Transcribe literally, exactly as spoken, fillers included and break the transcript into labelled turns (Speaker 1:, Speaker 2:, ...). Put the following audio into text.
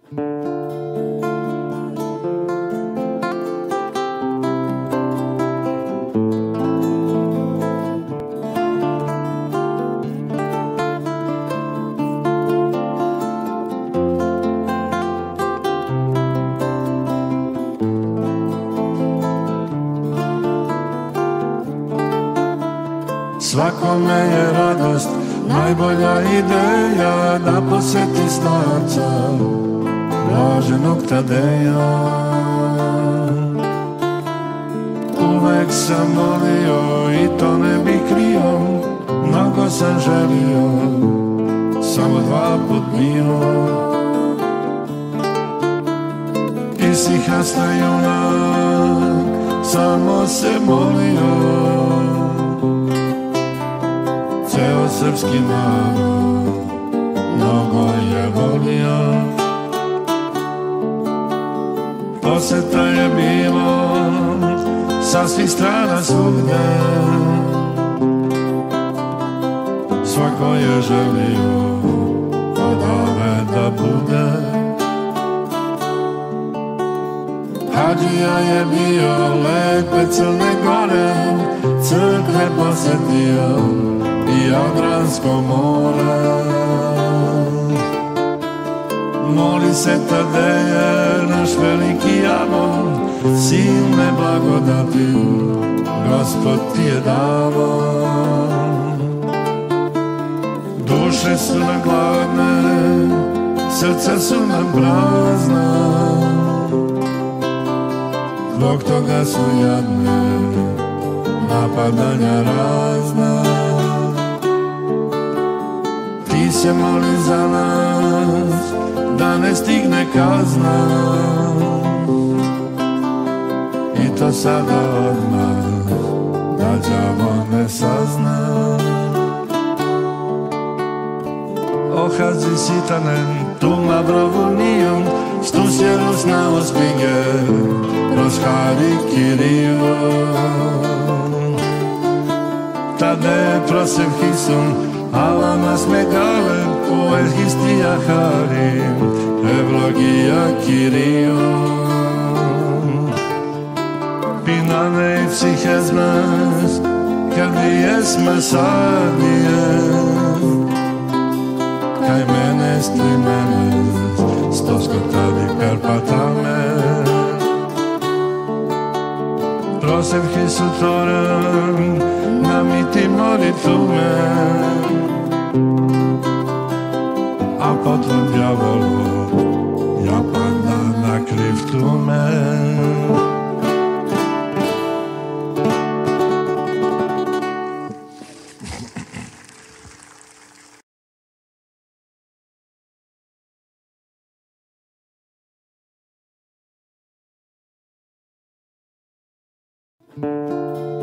Speaker 1: Svakome je radost najbolja ideja da posjeti starca blaženog Tadeja. Uvek sam molio i to ne bih krio, mnogo sam želio, samo dva put bio. Isihasta junak, samo se molio, ceo srpski narod mnogo je volio. Poseta je bilo sa svih strana svugde, svako je želio od ove da bude. Hadžija je bio lepe Crne Gore, crkve posetio i Jadransko more. Moli se Tadeje, naš veliki amor, silne blagodati Gospod ti je davo. Duše su nam gladne, srca su nam prazna, zbog toga su jadne napadanja razna. Ti se moli za nas da ne stigne kazna, i to sada odmah da đavo ne sazna. Ohazi sitanen, tu ma brovunijom, stusjerus na ospinge, proskari kiriju. Tade prosev hisum, alamas megale, poes histia harim, evlogia kiriju. Pinane i psichezmes, kad esme sadije, kaj mene stri mene, stoskotali perpatame. Prosev hisutoran, namiti molitume, a potom djavolo, ja pada na krivtume.
Speaker 2: Thank you.